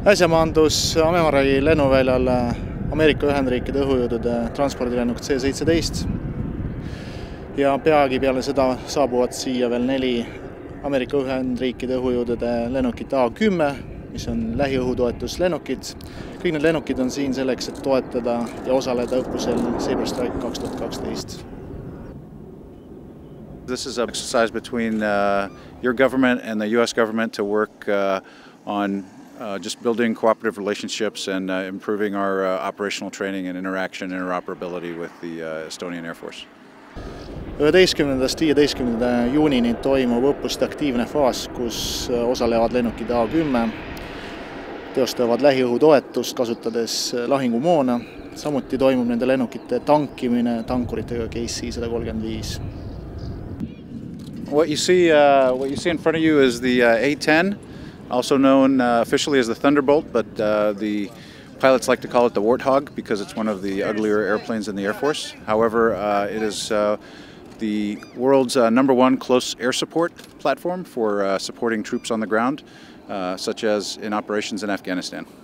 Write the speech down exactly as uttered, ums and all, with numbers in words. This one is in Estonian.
Äsja maandus Amemari lennuväljal Ameerika Ühendriikide õhujõudude transpordilennuk C seitseteist ja peagi peale seda saabuvad siia veel neli Ameerika Ühendriikide õhujõudude lennukit A kümme, mis on lähiõhutoetuslennukid. Kõik need lennukid on siin selleks, et toetada ja osaleda õppusel Sabre Strike kaks tuhat kaksteist. This is an exercise between uh, your government and the U S government to work uh, on uh, just building cooperative relationships and uh, improving our uh, operational training and interaction and interoperability with the uh, Estonian Air Force. üheteistkümnendast viieteistkümnenda juunini toimub õppuste aktiivne faas, kus osalevad lennukid A kümme, teostavad lähiõhutoetust, kasutades lahingumoona. Samuti toimub nende lennukite tankimine tankuritega Case sada kolmkümmend viis. What you see, uh, what you see in front of you is the uh, A ten, also known uh, officially as the Thunderbolt, but uh, the pilots like to call it the Warthog because it's one of the uglier airplanes in the Air Force. However, uh, it is uh, the world's uh, number one close air support platform for uh, supporting troops on the ground, uh, such as in operations in Afghanistan.